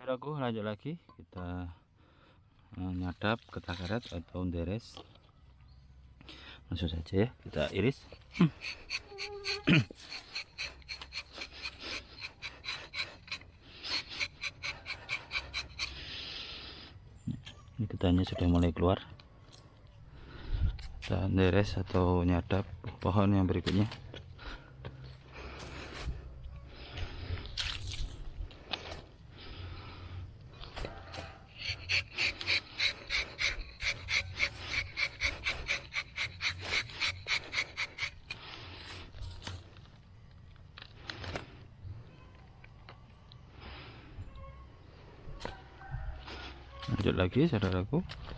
Saudaraku, lanjut lagi kita nyadap getah karet atau deres. Langsung saja ya kita iris. Ini getahnya sudah mulai keluar. Kita deres atau nyadap pohon yang berikutnya. Lanjut lagi saudaraku.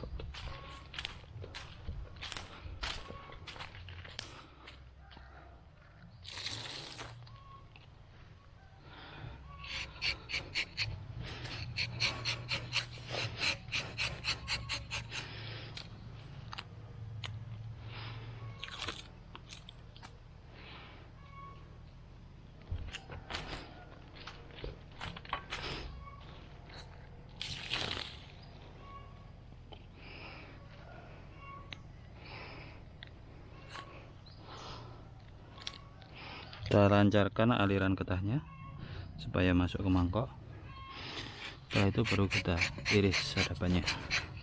Kita lancarkan aliran getahnya supaya masuk ke mangkok. Setelah itu baru kita iris sadapannya.